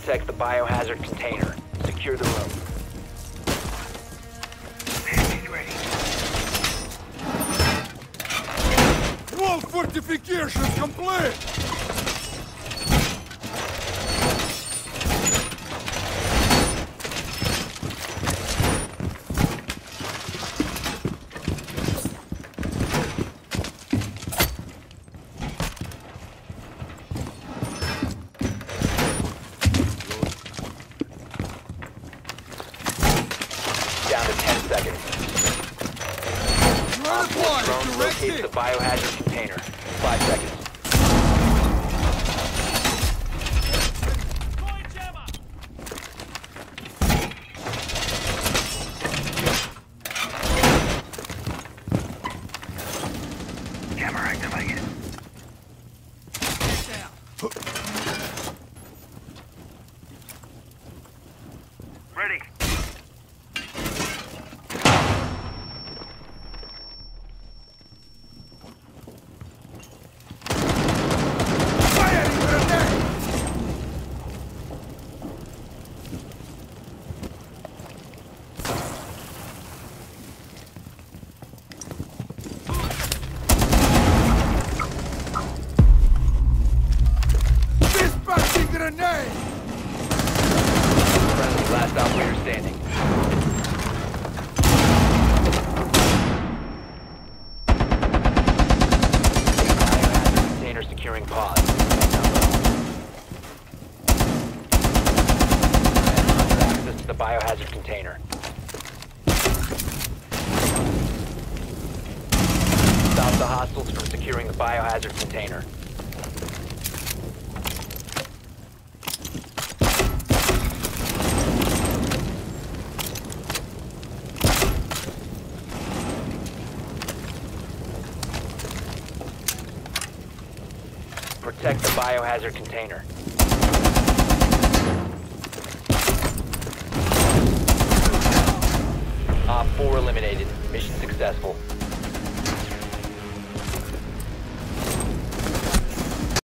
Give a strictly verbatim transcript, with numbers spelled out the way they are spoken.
protect the biohazard container. Secure the room. Wall fortifications complete! Down to ten seconds. Drone locates the biohazard container. Five seconds. Camera activated. Ready. Grenade! Friendly, last operator standing. Biohazard container securing pod. Access to the biohazard container. Stop the hostiles from securing the biohazard container. Protect the biohazard container. Op four eliminated. Mission successful.